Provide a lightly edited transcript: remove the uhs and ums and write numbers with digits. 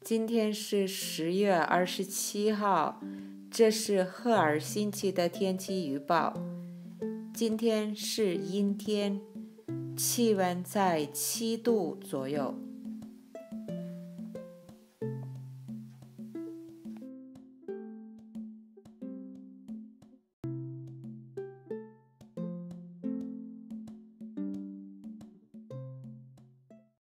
今天是10月27号，这是赫尔辛基的天气预报。今天是阴天，气温在7度左右。